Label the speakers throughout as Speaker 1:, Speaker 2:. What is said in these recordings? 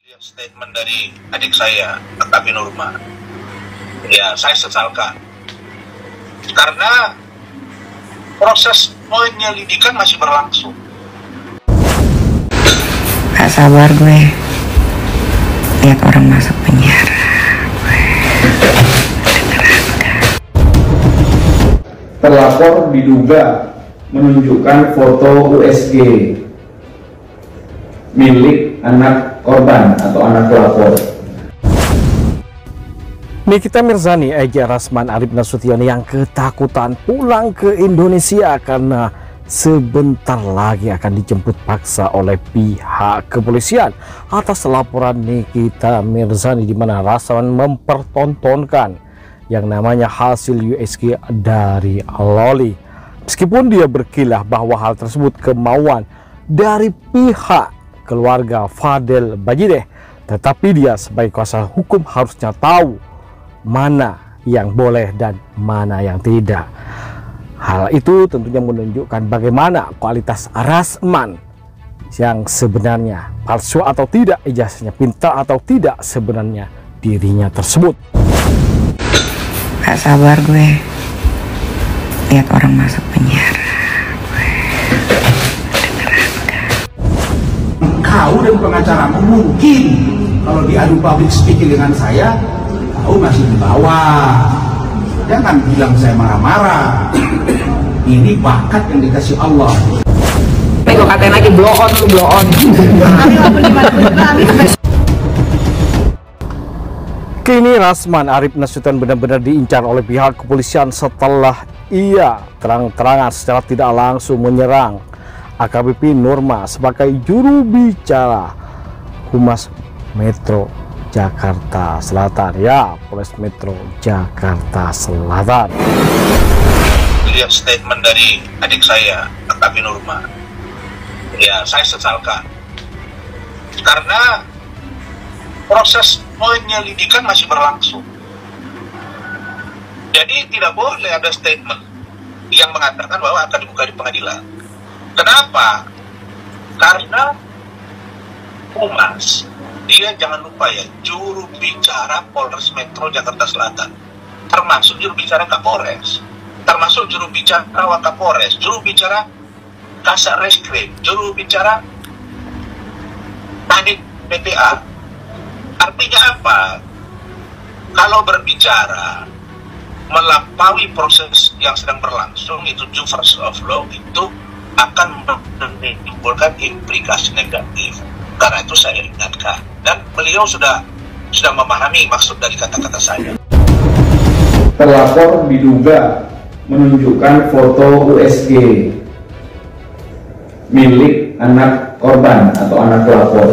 Speaker 1: Statement dari adik saya, AKP Nurma, ya saya sesalkan karena proses penyelidikan masih berlangsung.
Speaker 2: Gak sabar gue lihat orang masuk penjara.
Speaker 3: Terlapor diduga menunjukkan foto USG milik anak korban atau anak pelapor.
Speaker 4: Nikita Mirzani, Egi Rasman, Arif Nasution yang ketakutan pulang ke Indonesia karena sebentar lagi akan dijemput paksa oleh pihak kepolisian atas laporan Nikita Mirzani, di mana Rasman mempertontonkan yang namanya hasil USG dari Loli. Meskipun dia berkilah bahwa hal tersebut kemauan dari pihak keluarga Fadel Bajideh, tetapi dia sebagai kuasa hukum harusnya tahu mana yang boleh dan mana yang tidak. Hal itu tentunya menunjukkan bagaimana kualitas Rasman yang sebenarnya, palsu atau tidak ijazahnya, pintar atau tidak sebenarnya dirinya tersebut.
Speaker 2: Gak sabar gue lihat orang masuk penjara.
Speaker 5: Kau dan pengacaramu mungkin kalau diadu public speaking dengan saya, kau masih di bawah. Jangan bilang saya marah-marah. Ini bakat yang dikasih Allah.
Speaker 2: Gue katain lagi blow on, lu blow on.
Speaker 4: Kini Rasman Arif Nasution benar-benar diincar oleh pihak kepolisian setelah ia terang-terangan secara tidak langsung menyerang AKBP Nurma sebagai juru bicara Humas Metro Jakarta Selatan, ya, Polres Metro Jakarta Selatan.
Speaker 1: Lihat statement dari adik saya, AKP Nurma, ya saya sesalkan karena proses penyelidikan masih berlangsung. Jadi tidak boleh ada statement yang mengatakan bahwa akan dibuka di pengadilan. Kenapa? Karena Humas, dia jangan lupa ya, juru bicara Polres Metro Jakarta Selatan, termasuk juru bicara Kapolres, termasuk juru bicara Wakapolres, juru bicara Kasat Reskrim, juru bicara Kadif PPA. Artinya apa? Kalau berbicara melampaui proses yang sedang berlangsung, itu due process of law, itu akan menimbulkan implikasi negatif. Karena itu saya ingatkan, dan beliau sudah memahami maksud dari kata-kata saya.
Speaker 3: Terlapor diduga menunjukkan foto USG milik anak korban atau anak pelapor.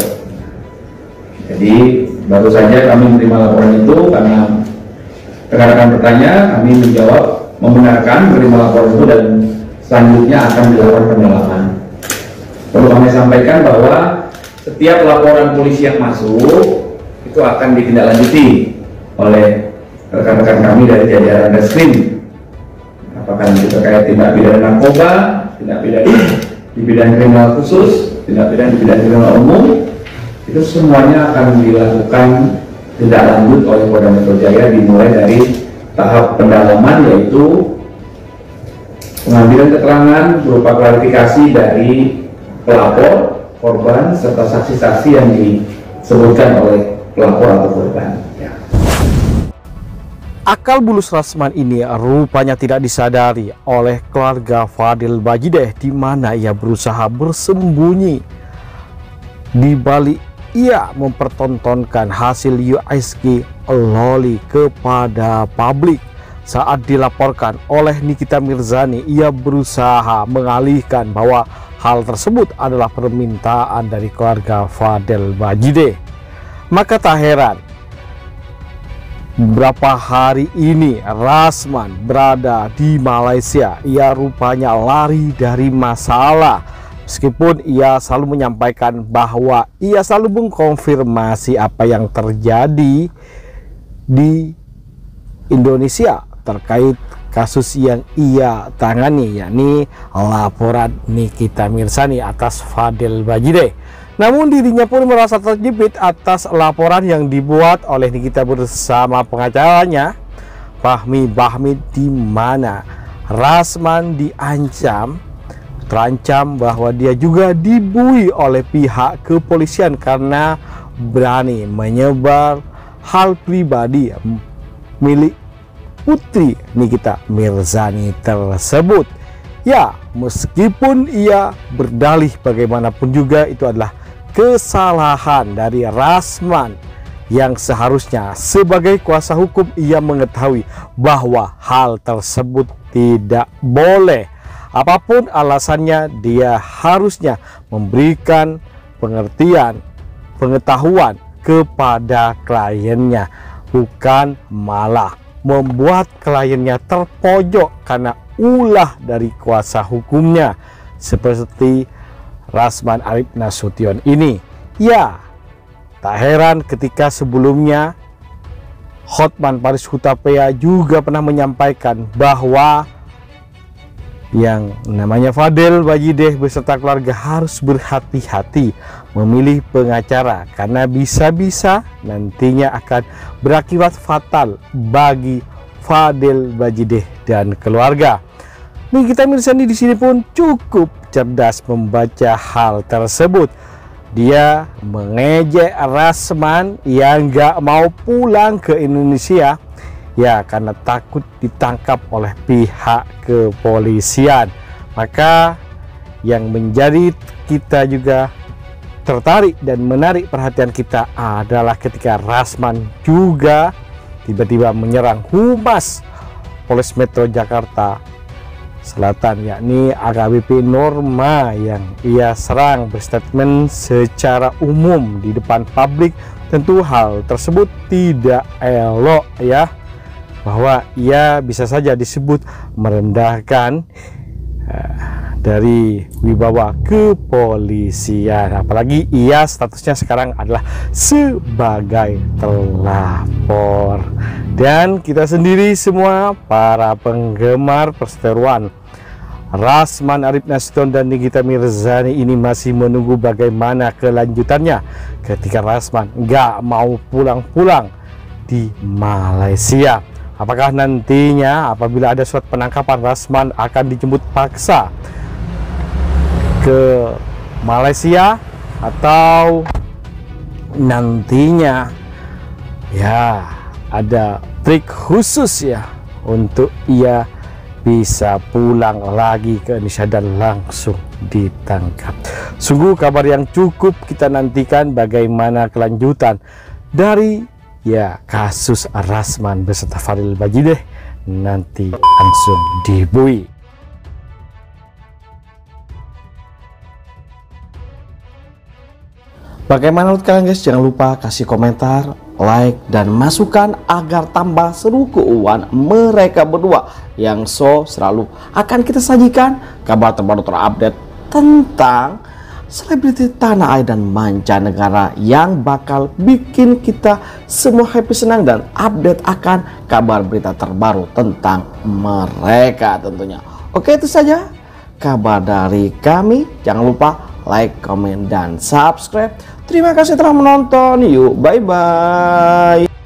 Speaker 3: Jadi baru saja kami menerima laporan itu, karena rekan-rekan bertanya, kami menjawab membenarkan menerima laporan itu dan selanjutnya akan dilakukan pendalaman. Perlu kami sampaikan bahwa setiap laporan polisi yang masuk itu akan ditindaklanjuti oleh rekan-rekan kami dari jajaran Reskrim. Apakah itu terkait tindak pidana narkoba, tindak pidana di bidang kriminal khusus, tindak pidana di bidang kriminal umum, itu semuanya akan dilakukan tindak lanjut oleh Polda Metro Jaya, dimulai dari tahap pendalaman, yaitu pengambilan keterangan berupa klarifikasi dari pelapor, korban, serta saksi-saksi yang disebutkan oleh pelapor atau korban. Ya.
Speaker 4: Akal bulus Rasman ini rupanya tidak disadari oleh keluarga Fadel Bajideh, di mana ia berusaha bersembunyi di balik ia mempertontonkan hasil USG Loli kepada publik. Saat dilaporkan oleh Nikita Mirzani, ia berusaha mengalihkan bahwa hal tersebut adalah permintaan dari keluarga Fadel Bajideh. Maka tak heran beberapa hari ini Rasman berada di Malaysia. Ia rupanya lari dari masalah, meskipun ia selalu menyampaikan bahwa ia selalu mengkonfirmasi apa yang terjadi di Indonesia terkait kasus yang ia tangani, yakni laporan Nikita Mirzani atas Fadel Bajideh. Namun dirinya pun merasa terjepit atas laporan yang dibuat oleh Nikita bersama pengacaranya Fahmi Bahmid, di mana Rasman terancam bahwa dia juga dibui oleh pihak kepolisian karena berani menyebar hal pribadi milik putri Nikita Mirzani tersebut. Ya, meskipun ia berdalih bagaimanapun juga itu adalah kesalahan dari Rasman yang seharusnya sebagai kuasa hukum ia mengetahui bahwa hal tersebut tidak boleh. Apapun alasannya, dia harusnya memberikan pengertian, pengetahuan kepada kliennya, bukan malah membuat kliennya terpojok karena ulah dari kuasa hukumnya seperti Rasman Arif Nasution ini. Ya, tak heran ketika sebelumnya Hotman Paris Hutapea juga pernah menyampaikan bahwa yang namanya Fadel Bajideh beserta keluarga harus berhati-hati memilih pengacara karena bisa-bisa nantinya akan berakibat fatal bagi Fadel Bajideh dan keluarga. Nikita Mirzani di sini pun cukup cerdas membaca hal tersebut. Dia mengejek Rasman yang gak mau pulang ke Indonesia ya karena takut ditangkap oleh pihak kepolisian. Maka yang menjadi kita juga tertarik dan menarik perhatian kita adalah ketika Rasman juga tiba-tiba menyerang Humas Polres Metro Jakarta Selatan, yakni AKBP Norma, yang ia serang berstatement secara umum di depan publik. Tentu hal tersebut tidak elok ya, bahwa ia bisa saja disebut merendahkan dari wibawa kepolisian, apalagi ia statusnya sekarang adalah sebagai terlapor. Dan kita sendiri semua para penggemar perseteruan Rasman Arif Nasution dan Nikita Mirzani ini masih menunggu bagaimana kelanjutannya ketika Rasman nggak mau pulang-pulang di Malaysia. Apakah nantinya apabila ada surat penangkapan Rasman akan dijemput paksa ke Malaysia, atau nantinya ya ada trik khusus ya untuk ia bisa pulang lagi ke Indonesia dan langsung ditangkap. Sungguh kabar yang cukup kita nantikan bagaimana kelanjutan dari ya kasus Rasman beserta Fadel Bajideh nanti langsung dibui. Bagaimana menurut kalian guys? Jangan lupa kasih komentar, like, dan masukan agar tambah seru keuangan mereka berdua yang selalu akan kita sajikan kabar terbaru terupdate tentang selebriti tanah air dan mancanegara yang bakal bikin kita semua happy, senang, dan update akan kabar berita terbaru tentang mereka tentunya. Oke, itu saja kabar dari kami. Jangan lupa like, komen, dan subscribe. Terima kasih telah menonton. Yuk, bye-bye.